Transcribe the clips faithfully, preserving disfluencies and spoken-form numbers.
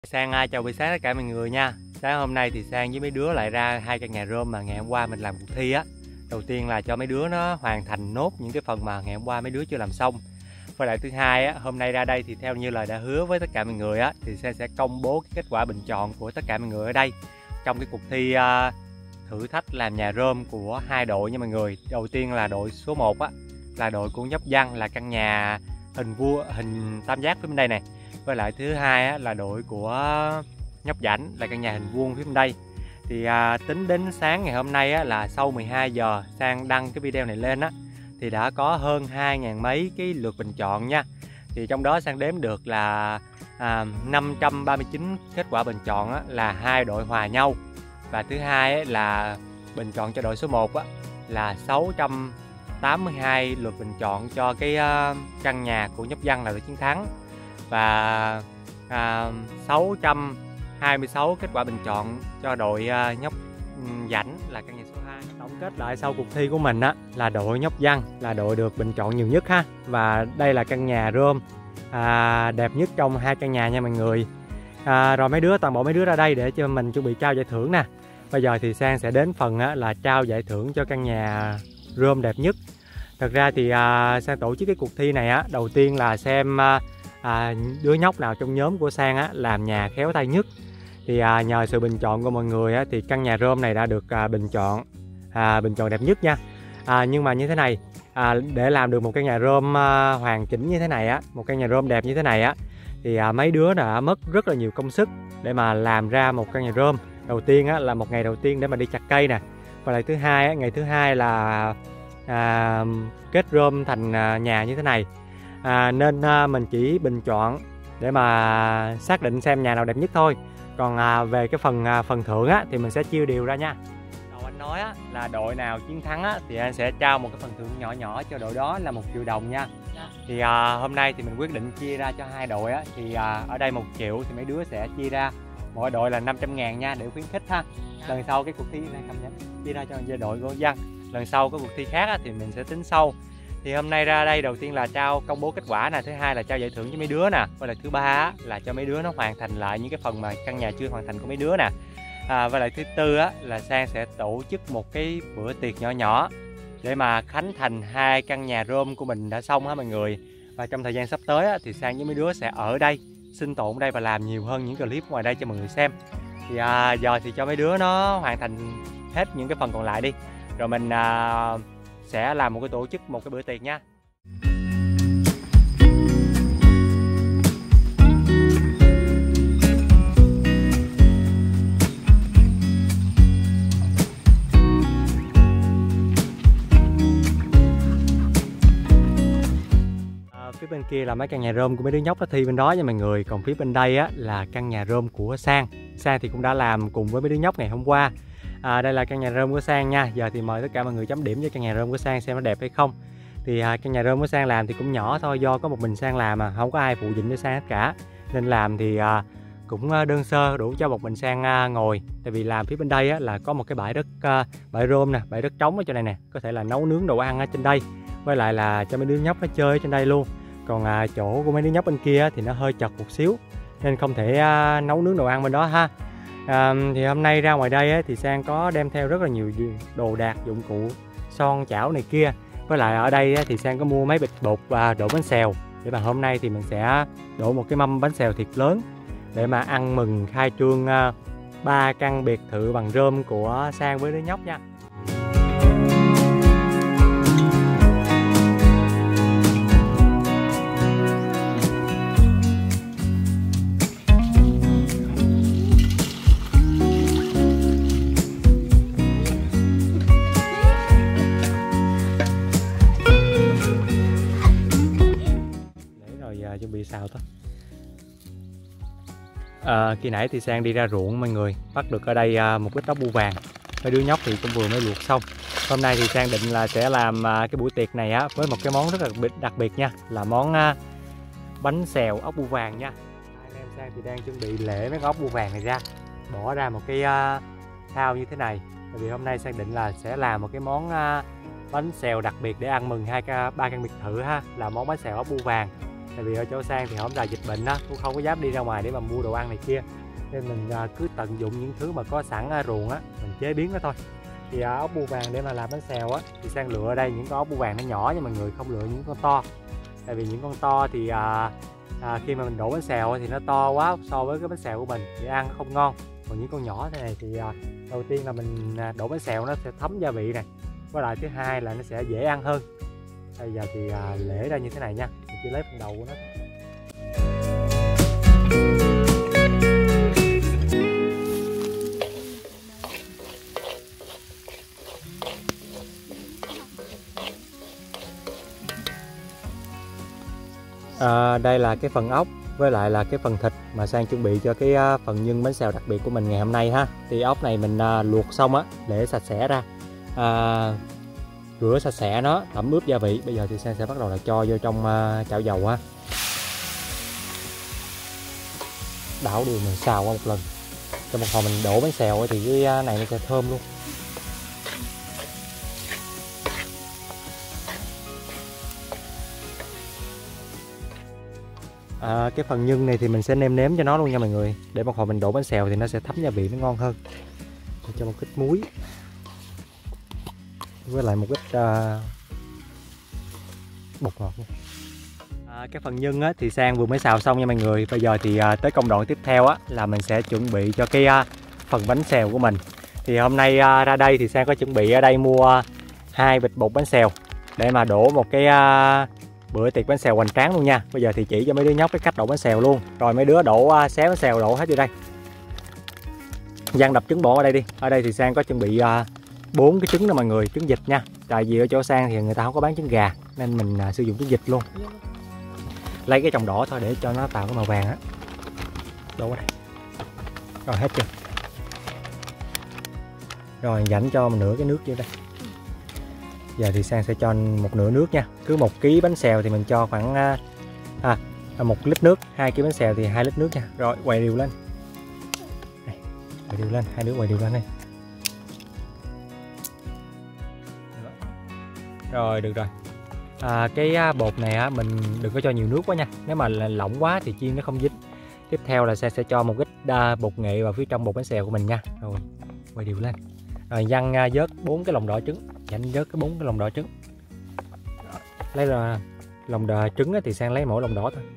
Sang à, chào buổi sáng tất cả mọi người nha. Sáng hôm nay thì Sang với mấy đứa lại ra hai căn nhà rơm mà ngày hôm qua mình làm cuộc thi á. Đầu tiên là cho mấy đứa nó hoàn thành nốt những cái phần mà ngày hôm qua mấy đứa chưa làm xong. Và lại thứ hai á, hôm nay ra đây thì theo như lời đã hứa với tất cả mọi người á, thì Sang sẽ công bố cái kết quả bình chọn của tất cả mọi người ở đây trong cái cuộc thi uh, thử thách làm nhà rơm của hai đội nha mọi người. Đầu tiên là đội số một á, là đội của Nhóc Văn, là căn nhà hình vua hình tam giác phía bên đây này. Với lại thứ hai á, là đội của Nhóc Rảnh, là căn nhà hình vuông phía bên đây. Thì à, tính đến sáng ngày hôm nay á, là sau mười hai giờ Sang đăng cái video này lên á, thì đã có hơn hai ngàn mấy cái lượt bình chọn nha. Thì trong đó Sang đếm được là à, năm trăm ba mươi chín kết quả bình chọn á, là hai đội hòa nhau. Và thứ hai á, là bình chọn cho đội số một á, là sáu trăm tám mươi hai lượt bình chọn cho cái uh, căn nhà của Nhóc Văn là đội chiến thắng. Và à, sáu trăm hai mươi sáu kết quả bình chọn cho đội à, Nhóc Rảnh, là căn nhà số hai. Tổng kết lại sau cuộc thi của mình á, là đội Nhóc Văn là đội được bình chọn nhiều nhất ha. Và đây là căn nhà rơm à, đẹp nhất trong hai căn nhà nha mọi người. à, Rồi mấy đứa, toàn bộ mấy đứa ra đây để cho mình chuẩn bị trao giải thưởng nè. Bây giờ thì Sang sẽ đến phần á, là trao giải thưởng cho căn nhà rơm đẹp nhất. Thật ra thì à, Sang tổ chức cái cuộc thi này á, đầu tiên là xem à, À, đứa nhóc nào trong nhóm của Sang á, làm nhà khéo tay nhất. Thì à, nhờ sự bình chọn của mọi người á, thì căn nhà rơm này đã được à, bình chọn à, bình chọn đẹp nhất nha. à, Nhưng mà như thế này, à, để làm được một căn nhà rơm à, hoàn chỉnh như thế này á, một căn nhà rơm đẹp như thế này á, thì à, mấy đứa đã mất rất là nhiều công sức để mà làm ra một căn nhà rơm. Đầu tiên á, là một ngày đầu tiên để mà đi chặt cây nè. Và lại thứ hai á, ngày thứ hai là à, kết rơm thành à, nhà như thế này. À, nên à, mình chỉ bình chọn để mà xác định xem nhà nào đẹp nhất thôi. Còn à, về cái phần à, phần thưởng á, thì mình sẽ chia đều ra nha. Đầu anh nói á, là đội nào chiến thắng á, thì anh sẽ trao một cái phần thưởng nhỏ nhỏ cho đội đó là một triệu đồng nha. Thì à, hôm nay thì mình quyết định chia ra cho hai đội á, thì à, ở đây một triệu thì mấy đứa sẽ chia ra mỗi đội là năm trăm ngàn nha, để khuyến khích ha. Lần sau cái cuộc thi này cầm nhé, chia ra cho về đội của Văn. Lần sau cái cuộc thi khác á, thì mình sẽ tính sau. Thì hôm nay ra đây đầu tiên là trao công bố kết quả nè, thứ hai là trao giải thưởng cho mấy đứa nè, và là thứ ba là cho mấy đứa nó hoàn thành lại những cái phần mà căn nhà chưa hoàn thành của mấy đứa nè. À, và lại thứ tư á, là Sang sẽ tổ chức một cái bữa tiệc nhỏ nhỏ để mà khánh thành hai căn nhà rơm của mình đã xong á mọi người. Và trong thời gian sắp tới á, thì Sang với mấy đứa sẽ ở đây, sinh tồn ở đây và làm nhiều hơn những clip ngoài đây cho mọi người xem. Thì à, giờ thì cho mấy đứa nó hoàn thành hết những cái phần còn lại đi, rồi mình à, sẽ làm một cái tổ chức một cái bữa tiệc nha. À, phía bên kia là mấy căn nhà rơm của mấy đứa nhóc nó thi bên đó nha mọi người. Còn phía bên đây á, là căn nhà rơm của Sang. Sang thì cũng đã làm cùng với mấy đứa nhóc ngày hôm qua. À, đây là căn nhà rơm của Sang nha. Giờ thì mời tất cả mọi người chấm điểm cho căn nhà rơm của Sang xem nó đẹp hay không. Thì à, căn nhà rơm của Sang làm thì cũng nhỏ thôi, do có một mình Sang làm mà không có ai phụ giúp cho Sang hết cả, nên làm thì à, cũng đơn sơ, đủ cho một mình Sang à, ngồi. Tại vì làm phía bên đây á, là có một cái bãi đất à, bãi rơm nè, bãi đất trống ở trên này nè, có thể là nấu nướng đồ ăn ở trên đây, với lại là cho mấy đứa nhóc nó chơi ở trên đây luôn. Còn à, chỗ của mấy đứa nhóc bên kia thì nó hơi chật một xíu nên không thể à, nấu nướng đồ ăn bên đó ha. À, thì hôm nay ra ngoài đây ấy, thì Sang có đem theo rất là nhiều đồ đạc, dụng cụ son chảo này kia. Với lại ở đây ấy, thì Sang có mua mấy bịch bột và đổ bánh xèo, để mà hôm nay thì mình sẽ đổ một cái mâm bánh xèo thiệt lớn để mà ăn mừng khai trương ba uh, căn biệt thự bằng rơm của Sang với đứa nhóc nha. Chuẩn bị xào thôi. À, khi nãy thì Sang đi ra ruộng mọi người, bắt được ở đây à, một ít ốc bươu vàng. Mấy đứa nhóc thì cũng vừa mới luộc xong. Hôm nay thì Sang định là sẽ làm à, cái buổi tiệc này á, với một cái món rất là đặc biệt, đặc biệt nha, là món à, bánh xèo ốc bươu vàng nha. Anh em Sang thì đang chuẩn bị lễ mấy con ốc bươu vàng này ra, bỏ ra một cái à, thao như thế này. Tại vì hôm nay Sang định là sẽ làm một cái món à, bánh xèo đặc biệt để ăn mừng hai ba căn biệt thự ha, là món bánh xèo ốc bươu vàng. Tại vì ở chỗ Sang thì hổng là dịch bệnh đó, cũng không có dám đi ra ngoài để mà mua đồ ăn này kia, nên mình à, cứ tận dụng những thứ mà có sẵn ở ruộng á, mình chế biến nó thôi. Thì à, ốc bươu vàng để mà làm bánh xèo á thì Sang lựa ở đây những con ốc bươu vàng nó nhỏ, nhưng mà người không lựa những con to. Tại vì những con to thì à, à, khi mà mình đổ bánh xèo thì nó to quá so với cái bánh xèo của mình thì ăn không ngon. Còn những con nhỏ thế này thì à, đầu tiên là mình đổ bánh xèo nó sẽ thấm gia vị này, với lại thứ hai là nó sẽ dễ ăn hơn. Bây giờ thì à, lễ ra như thế này nha, mình chỉ lấy phần đầu của nó. À, đây là cái phần ốc với lại là cái phần thịt mà Sang chuẩn bị cho cái uh, phần nhân bánh xèo đặc biệt của mình ngày hôm nay ha. Thì ốc này mình uh, luộc xong á để sạch sẽ ra, à, rửa sạch sẽ nó, tẩm ướp gia vị. Bây giờ thì Sang sẽ bắt đầu là cho vô trong uh, chảo dầu ha, đảo đều mình xào qua một lần. Cho một hồi mình đổ bánh xèo thì cái này nó sẽ thơm luôn. À, cái phần nhân này thì mình sẽ nêm nếm cho nó luôn nha mọi người, để một hồi mình đổ bánh xèo thì nó sẽ thấm gia vị, nó ngon hơn. Mình cho một ít muối với lại một ít uh, bột ngọt. À, cái phần nhân á, thì Sang vừa mới xào xong nha mọi người. Bây giờ thì uh, tới công đoạn tiếp theo á, là mình sẽ chuẩn bị cho cái uh, phần bánh xèo của mình. Thì hôm nay uh, ra đây thì Sang có chuẩn bị ở đây mua hai bịch bột bánh xèo để mà đổ một cái uh, bữa tiệc bánh xèo hoành tráng luôn nha. Bây giờ thì chỉ cho mấy đứa nhóc cái cách đổ bánh xèo luôn. Rồi mấy đứa đổ xé bánh xèo đổ hết vô đây. Giang đập trứng bò ở đây đi. Ở đây thì Sang có chuẩn bị bốn uh, cái trứng đó mọi người, trứng vịt nha. Tại vì ở chỗ Sang thì người ta không có bán trứng gà nên mình uh, sử dụng trứng vịt luôn. Lấy cái tròng đỏ thôi để cho nó tạo cái màu vàng á. Đổ ở đây. Rồi hết chưa? Rồi dành cho một nửa cái nước vô đây. Giờ thì Sang sẽ cho một nửa nước nha. Cứ một ký bánh xèo thì mình cho khoảng à, một lít nước, hai ký bánh xèo thì hai lít nước nha. Rồi quay đều lên. Đây, quay đều lên, hai đứa quay đều lên đây. Rồi được rồi. À, cái bột này á mình đừng có cho nhiều nước quá nha. Nếu mà lỏng quá thì chiên nó không dính. Tiếp theo là Sang sẽ cho một ít bột nghệ vào phía trong bột bánh xèo của mình nha. Rồi quay đều lên. Rồi văng vớt bốn cái lòng đỏ trứng, dành vớt cái bốn cái lòng đỏ trứng. Lấy ra lòng đỏ trứng thì Sang lấy mỗi lòng đỏ thôi.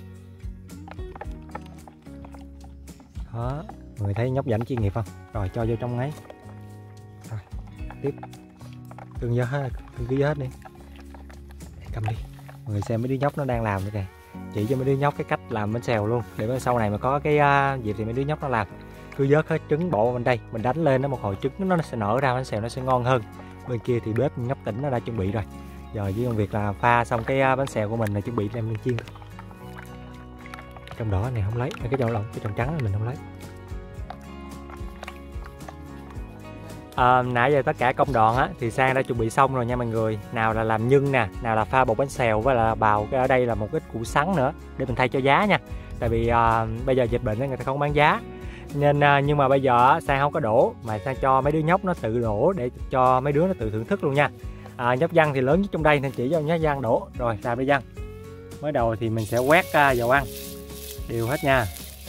Đó, người thấy nhóc rảnh chuyên nghiệp không? Rồi cho vô trong ấy. Rồi, tiếp. Cưng vớt hết, cưng cứ vớt hết đi. Để cầm đi. Mọi người xem mấy đứa nhóc nó đang làm nữa kìa. Chỉ cho mấy đứa nhóc cái cách làm bánh xèo luôn, để sau này mà có cái uh, dịp thì mấy đứa nhóc nó làm. Cứ vớt hết trứng bộ bên đây, mình đánh lên nó một hồi trứng nó sẽ nở ra, bánh xèo nó sẽ ngon hơn. Bên kia thì bếp nhóc tỉnh nó đã chuẩn bị rồi. Giờ với công việc là pha xong cái bánh xèo của mình là chuẩn bị đem lên chiên. Trong đỏ này không lấy, cái trong lộn, cái trong trắng này mình không lấy. À, nãy giờ tất cả công đoạn á thì Sang đã chuẩn bị xong rồi nha mọi người. Nào là làm nhân nè, nào là pha bột bánh xèo, với là bào cái ở đây là một ít củ sắn nữa để mình thay cho giá nha. Tại vì à, bây giờ dịch bệnh nên người ta không bán giá. Nên nhưng mà bây giờ Sang không có đổ mà Sang cho mấy đứa nhóc nó tự đổ để cho mấy đứa nó tự thưởng thức luôn nha. À, nhóc Văn thì lớn nhất trong đây nên chỉ cho nhóc Văn đổ. Rồi làm đi Văn. Mới đầu thì mình sẽ quét uh, dầu ăn đều hết nha.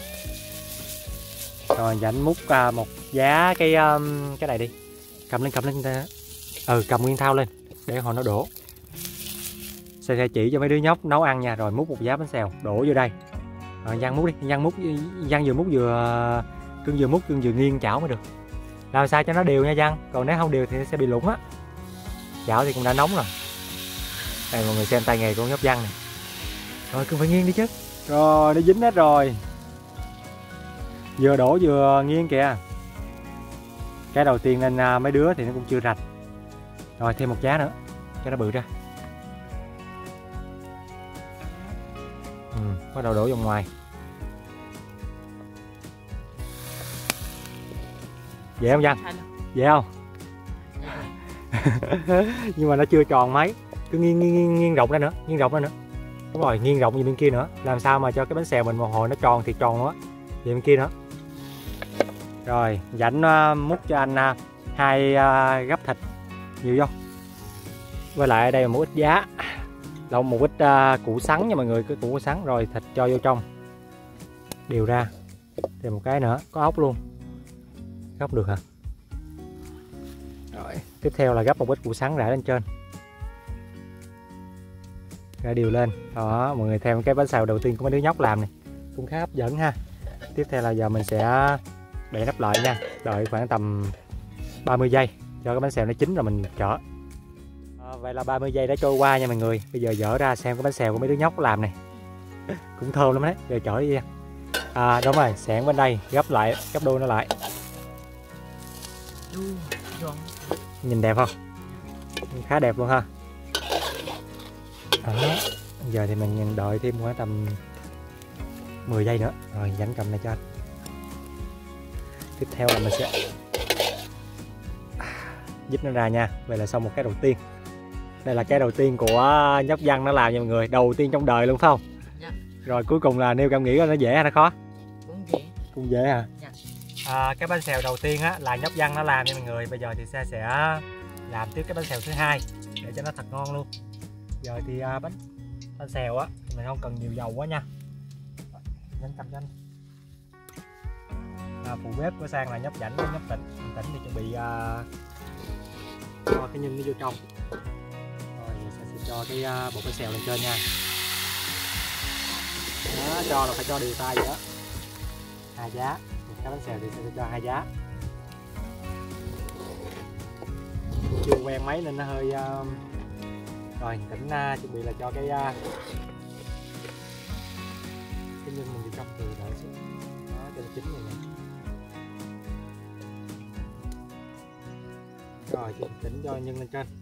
Rồi dành múc uh, một giá cái um, cái này đi. Cầm lên cầm lên ta. Ừ cầm nguyên thau lên để hồi nó đổ. Sang sẽ chỉ cho mấy đứa nhóc nấu ăn nha. Rồi múc một giá bánh xèo đổ vô đây. Rồi Văn múc đi, Văn múc, Văn vừa múc vừa cưng vừa múc cưng vừa nghiêng chảo mới được. Làm sao cho nó đều nha Văn, còn nếu không đều thì nó sẽ bị lủng á. Chảo thì cũng đã nóng rồi. Đây mọi người xem tay nghề của nhóc Văn này. Rồi cưng phải nghiêng đi chứ. Rồi nó dính hết rồi. Vừa đổ vừa nghiêng kìa. Cái đầu tiên nên mấy đứa thì nó cũng chưa rạch. Rồi thêm một giá nữa cho nó bự ra. Ừ, bắt đầu đổ vào ngoài. Dễ không Văn? Dễ không? Nhưng mà nó chưa tròn mấy. Cứ nghiêng nghiêng nghiêng, nghiêng rộng ra nữa, nghiêng rộng ra nữa. Đúng rồi, nghiêng rộng về bên kia nữa. Làm sao mà cho cái bánh xèo mình một hồi nó tròn thì tròn nữa. Về bên kia nữa. Rồi, Dạnh uh, múc cho anh uh, hai uh, gắp thịt nhiều vô. Với lại ở đây là một ít giá. lộn một ít uh, củ sắn nha mọi người, cái củ sắn rồi thịt cho vô trong, điều ra. Thêm một cái nữa, có ốc luôn, gấp được hả? Rồi tiếp theo là gấp một ít củ sắn rải lên trên, ra điều lên. Đó mọi người, theo cái bánh xèo đầu tiên của mấy đứa nhóc làm này cũng khá hấp dẫn ha. Tiếp theo là giờ mình sẽ để nắp lại nha, đợi khoảng tầm ba mươi giây cho cái bánh xèo nó chín rồi mình chở. À, vậy là ba mươi giây đã trôi qua nha mọi người. Bây giờ dỡ ra xem cái bánh xèo của mấy đứa nhóc làm này cũng thơm lắm đấy. Giờ chở đi nha. À đúng rồi, xẻng bên đây gấp lại, gấp đôi nó lại. Nhìn đẹp không? Khá đẹp luôn ha. Đó. Giờ thì mình nhìn đợi thêm khoảng tầm mười giây nữa rồi dành cầm này cho anh. Tiếp theo là mình sẽ dứt nó ra nha. Vậy là xong một cái đầu tiên. Đây là cái đầu tiên của nhóc Văn nó làm nha mọi người, đầu tiên trong đời luôn phải không? Dạ. Rồi cuối cùng là Nêu cảm nghĩ nó dễ hay nó khó? Cũng dễ. Cũng dễ hả? Dạ. À, cái bánh xèo đầu tiên á là nhóc Văn nó làm nha mọi người. Bây giờ thì xe sẽ làm tiếp cái bánh xèo thứ hai để cho nó thật ngon luôn. Giờ thì à, bánh bánh xèo á mình không cần nhiều dầu quá nha. Nhanh cầm cho anh. À, phụ bếp của Sang là nhóc Rảnh với nhóc Tĩnh. Tĩnh thì chuẩn bị uh, cho cái nhân nó vô trong. Rồi sẽ, sẽ cho cái uh, bột bánh xèo lên trên nha. Đó, cho là phải cho đều tay vậy đó. Hai giá, một cái bánh xèo thì sẽ cho hai giá. Chưa quen máy nên nó hơi uh... rồi Tĩnh uh, chuẩn bị là cho cái uh... cái nhân mình vô trong từ đợi xuống. Đó, cho nó chín rồi nè. Rồi chị Tĩnh cho nhân lên trên.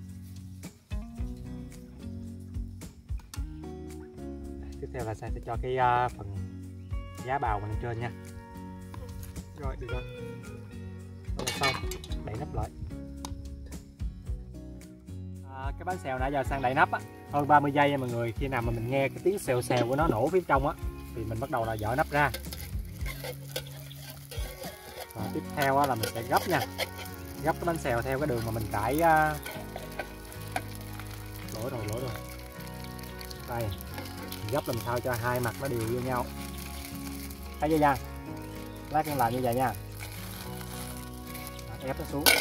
Tiếp theo là Sang sẽ cho cái uh, phần giá bào mình lên trên nha. Rồi được rồi. Đó là xong, đậy nắp lại. À, cái bánh xèo nãy giờ Sang đậy nắp á, hơn ba mươi giây nha mọi người. Khi nào mà mình nghe cái tiếng xèo xèo của nó nổ phía trong á thì mình bắt đầu là dỡ nắp ra. Và tiếp theo á, là mình sẽ gấp nha. Gấp cái bánh xèo theo cái đường mà mình trải uh... lỗi rồi lỗi rồi đây, gấp làm sao cho hai mặt nó đều với nhau, thấy chưa Giang? Lát con làm như vậy nha. Đó, ép nó xuống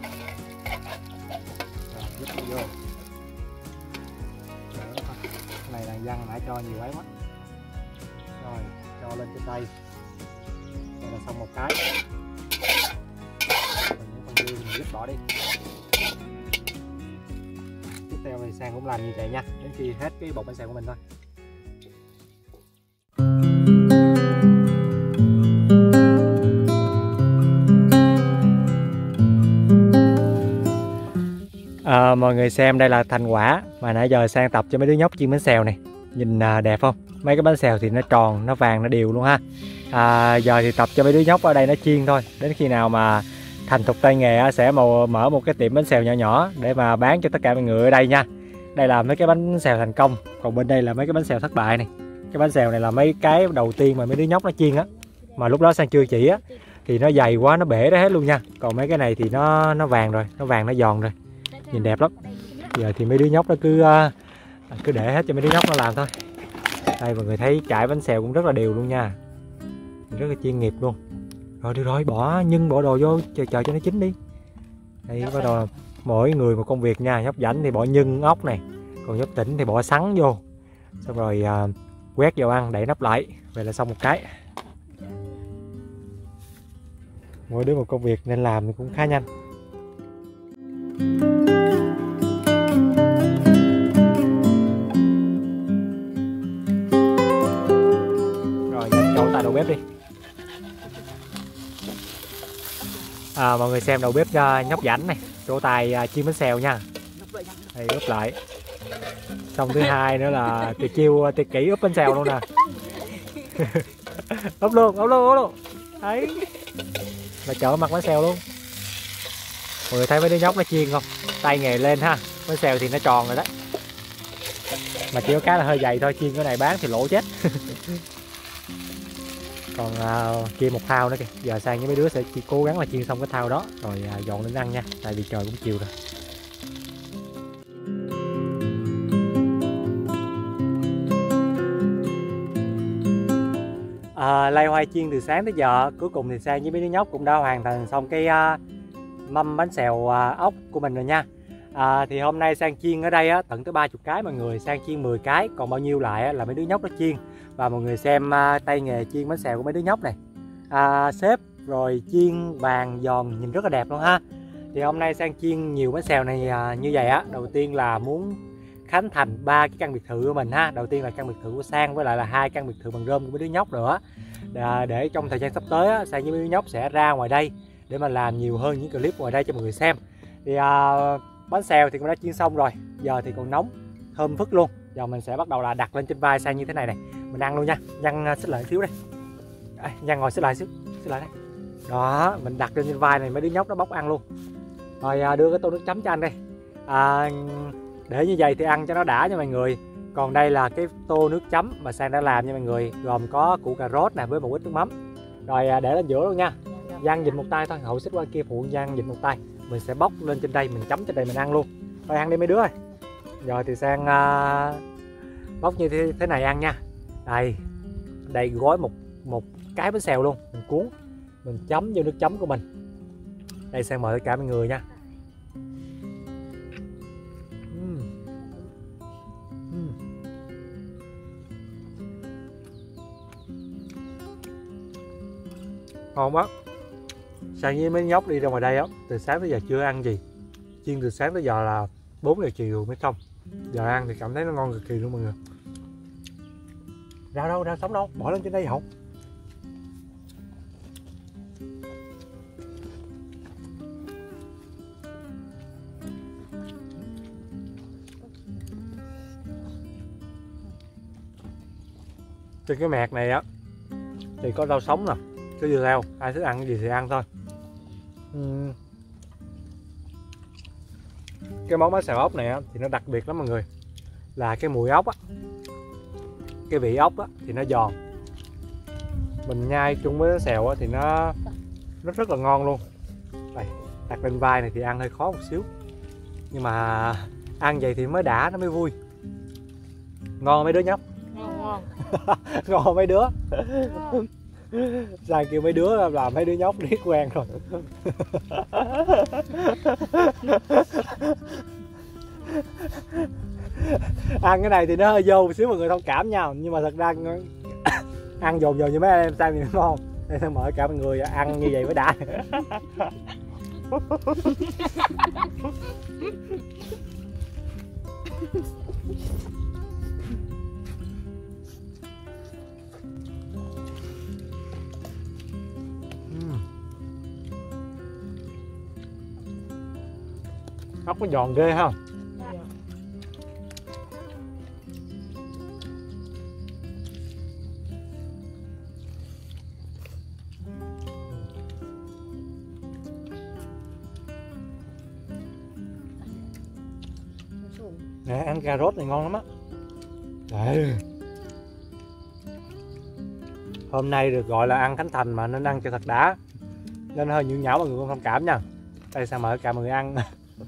rồi dứt nó vô. Đó, cái này là Giang nãy cho nhiều ấy quá. Rồi cho lên trên đây. Đây là xong một cái. Mình dứt bỏ đi. Tiếp theo thì Sang cũng làm như vậy nha, đến khi hết cái bột bánh xèo của mình thôi. À, mọi người xem đây là thành quả mà nãy giờ Sang tập cho mấy đứa nhóc chiên bánh xèo này. Nhìn à, đẹp không? Mấy cái bánh xèo thì nó tròn, nó vàng, nó đều luôn ha. À, giờ thì tập cho mấy đứa nhóc ở đây nó chiên thôi. Đến khi nào mà thành thục tay nghề sẽ mở một cái tiệm bánh xèo nhỏ nhỏ để mà bán cho tất cả mọi người ở đây nha. Đây là mấy cái bánh xèo thành công, còn bên đây là mấy cái bánh xèo thất bại này. Cái bánh xèo này là mấy cái đầu tiên mà mấy đứa nhóc nó chiên á, mà lúc đó Sang chưa chỉ á thì nó dày quá, nó bể ra hết luôn nha. Còn mấy cái này thì nó nó vàng rồi, nó vàng nó giòn rồi, nhìn đẹp lắm. Giờ thì mấy đứa nhóc nó cứ cứ để hết cho mấy đứa nhóc nó làm thôi. Đây mọi người thấy chải bánh xèo cũng rất là đều luôn nha, rất là chuyên nghiệp luôn. Rồi được rồi, bỏ nhân bỏ đồ vô chờ chờ cho nó chín đi. Đây bắt đầu mỗi người một công việc nha. Nhóc Rảnh thì bỏ nhân ốc này, còn nhóc Tĩnh thì bỏ sắn vô, xong rồi à, quét vào ăn, đậy nắp lại. Vậy là xong một cái. Mỗi đứa một công việc nên làm thì cũng khá nhanh. Rồi dành chỗ tại đầu bếp đi. À, mọi người xem đầu bếp uh, nhóc Rảnh này, chỗ tài uh, chiên bánh xèo nha. Đây ướp lại. Xong thứ hai nữa là tuyệt chiêu tuyệt kỹ ướp bánh xèo luôn nè. ướp luôn, ướp luôn, ướp luôn. Đấy. Là chở mặt bánh xèo luôn. Mọi người thấy mấy đứa nhóc nó chiên không? Tay nghề lên ha. Bánh xèo thì nó tròn rồi đó. Mà chỉ có cái là hơi dày thôi, chiên cái này bán thì lỗ chết. Còn uh, chiên một thao nữa kìa. Giờ Sang với mấy đứa sẽ chỉ cố gắng là chiên xong cái thao đó rồi uh, dọn lên ăn nha, tại vì trời cũng chiều rồi. À, lay hoay chiên từ sáng tới giờ, cuối cùng thì Sang với mấy đứa nhóc cũng đã hoàn thành xong cái uh, mâm bánh xèo uh, ốc của mình rồi nha. À, thì hôm nay Sang chiên ở đây á, tận tới ba mươi cái mọi người. Sang chiên mười cái, còn bao nhiêu lại á, là mấy đứa nhóc nó chiên. Và mọi người xem uh, tay nghề chiên bánh xèo của mấy đứa nhóc này. À, xếp rồi chiên vàng giòn nhìn rất là đẹp luôn ha. Thì hôm nay Sang chiên nhiều bánh xèo này uh, như vậy á. Đầu tiên là muốn khánh thành ba cái căn biệt thự của mình ha. Đầu tiên là căn biệt thự của Sang, với lại là hai căn biệt thự bằng rơm của mấy đứa nhóc nữa. Để, để trong thời gian sắp tới á, Sang với mấy đứa nhóc sẽ ra ngoài đây để mà làm nhiều hơn những clip ngoài đây cho mọi người xem. Thì uh, bánh xèo thì cũng đã chiên xong rồi, giờ thì còn nóng thơm phức luôn. Giờ mình sẽ bắt đầu là đặt lên trên vai Sang như thế này này, mình ăn luôn nha. Nhăn xích lại xíu đây, à, Nhăn ngồi xích lại xíu, xích lại đây. Đó, mình đặt lên trên vai này, mấy đứa nhóc nó bóc ăn luôn. Rồi à, đưa cái tô nước chấm cho anh đây. À, để như vậy thì ăn cho nó đã nha mọi người. Còn đây là cái tô nước chấm mà Sang đã làm nha mọi người, gồm có củ cà rốt nè với một ít nước mắm. Rồi à, để lên giữa luôn nha. Giang dịch một tay thôi, Hậu xích qua kia phụ Giang dịch một tay. Mình sẽ bóc lên trên đây, mình chấm trên đây mình ăn luôn. Thôi ăn đi mấy đứa ơi. Rồi thì Sang uh, bóc như thế, thế này ăn nha. Đây, đây gói một một cái bánh xèo luôn, mình cuốn, mình chấm vô nước chấm của mình. Đây Sang mời tất cả mọi người nha. uhm. Uhm. Ngon quá. Sang với mấy nhóc đi ra ngoài đây á, từ sáng tới giờ chưa ăn gì. Chiên từ sáng tới giờ là bốn giờ chiều mới xong. Giờ ăn thì cảm thấy nó ngon cực kỳ luôn mọi người. Rau đâu, rau sống đâu, bỏ lên trên đây Hậu. Trên cái mẹt này á thì có rau sống nè, cái dưa leo, ai thích ăn cái gì thì ăn thôi. uhm. Cái món bánh xèo ốc này á, thì nó đặc biệt lắm mọi người, là cái mùi ốc á, cái vị ốc á, thì nó giòn, mình nhai chung với bánh xèo á, thì nó nó rất là ngon luôn. Đây, đặt lên vai này thì ăn hơi khó một xíu, nhưng mà ăn vậy thì mới đã, nó mới vui. Ngon mấy đứa nhóc? Ngon. Ngon mấy đứa. Sang kêu mấy đứa là mấy đứa nhóc biết quen rồi. Ăn cái này thì nó hơi vô một xíu mọi người thông cảm nhau, nhưng mà thật ra ăn dồn dồn như mấy em Sang thì nó ngon. Đây Sang mời cả mọi người ăn như vậy mới đã. Ốc nó giòn ghê ha. Nè, ăn cà rốt này ngon lắm á. Đấy. Hôm nay được gọi là ăn khánh thành mà nên ăn cho thật đã, nên hơi nhuyễn nhão mọi người không thông cảm nha. Đây Sang mời cả mọi người ăn.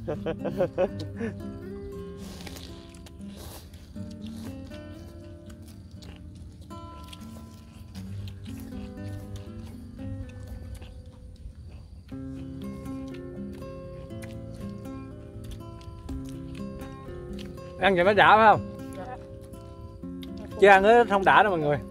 Ăn vậy mới đã phải không? Dạ. Chứ ăn nó không đã đâu mọi người.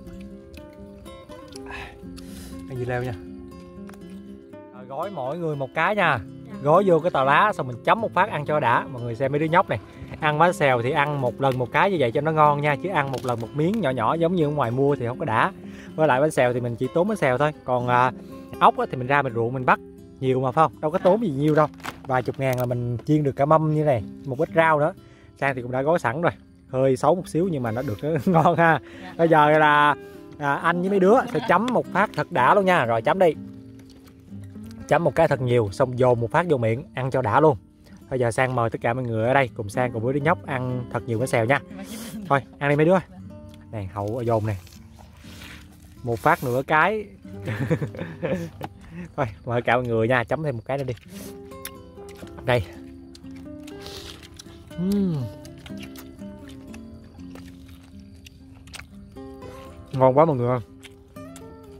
Ăn dưa leo nha. Rồi, gói mỗi người một cái nha. Gói vô cái tàu lá xong mình chấm một phát ăn cho đã. Mọi người xem mấy đứa nhóc này, ăn bánh xèo thì ăn một lần một cái như vậy cho nó ngon nha, chứ ăn một lần một miếng nhỏ nhỏ giống như ở ngoài mua thì không có đã. Với lại bánh xèo thì mình chỉ tốn bánh xèo thôi, còn à, ốc thì mình ra mình ruộng mình bắt nhiều mà phải không, đâu có tốn gì nhiều đâu. Vài chục ngàn là mình chiên được cả mâm như này, một ít rau nữa. Sang thì cũng đã gói sẵn rồi, hơi xấu một xíu nhưng mà nó được ngon ha. Bây giờ là à, anh với mấy đứa sẽ chấm một phát thật đã luôn nha. Rồi chấm đi, chấm một cái thật nhiều xong dồn một phát vô miệng ăn cho đã luôn. Bây giờ Sang mời tất cả mọi người ở đây cùng Sang cùng với đứa nhóc ăn thật nhiều bánh xèo nha. Thôi ăn đi mấy đứa. Này Hậu dồn này, một phát nửa cái. Thôi mời cả mọi người nha, chấm thêm một cái nữa đi. Đây. uhm. Ngon quá mọi người ơi.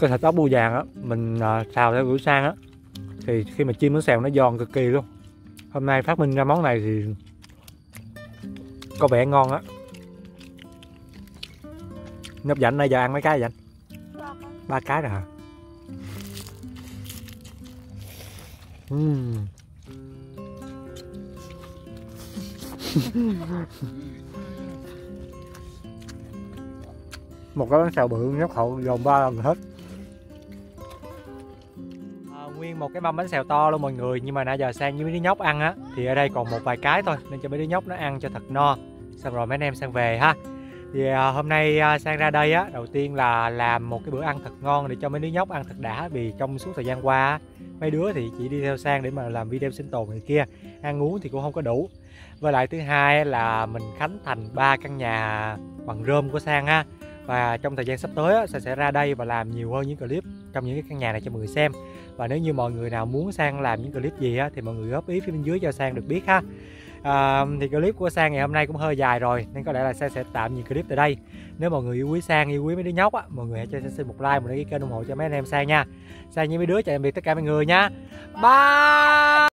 cái thịt ốc bươu vàng á, mình uh, xào theo kiểu sang á, thì khi mà chiên nó xèo nó giòn cực kỳ luôn. Hôm nay phát minh ra món này thì có vẻ ngon á. Nhóc Dạnh nay giờ ăn mấy cái vậy anh? Ba cái rồi hả? Uhm. Một cái bánh xèo bự nhóc hậu gồm ba lần hết. À, nguyên một cái mâm bánh xèo to luôn mọi người, nhưng mà nãy giờ Sang với mấy đứa nhóc ăn á thì ở đây còn một vài cái thôi, nên cho mấy đứa nhóc nó ăn cho thật no, xong rồi mấy anh em Sang về ha. Thì à, hôm nay à, Sang ra đây á, đầu tiên là làm một cái bữa ăn thật ngon để cho mấy đứa nhóc ăn thật đã, vì trong suốt thời gian qua mấy đứa thì chỉ đi theo Sang để mà làm video sinh tồn này kia, ăn uống thì cũng không có đủ. Với lại thứ hai là mình khánh thành ba căn nhà bằng rơm của Sang ha. Và trong thời gian sắp tới á, Sang sẽ ra đây và làm nhiều hơn những clip trong những cái căn nhà này cho mọi người xem. Và nếu như mọi người nào muốn Sang làm những clip gì á, thì mọi người góp ý phía bên dưới cho Sang được biết ha. À, thì clip của Sang ngày hôm nay cũng hơi dài rồi, nên có lẽ là Sang sẽ tạm dừng clip tại đây. Nếu mọi người yêu quý Sang, yêu quý mấy đứa nhóc á, mọi người hãy cho Sang xin một like, một đăng ký kênh ủng hộ cho mấy anh em Sang nha. Sang với mấy đứa chào tạm biệt tất cả mọi người nha. Bye.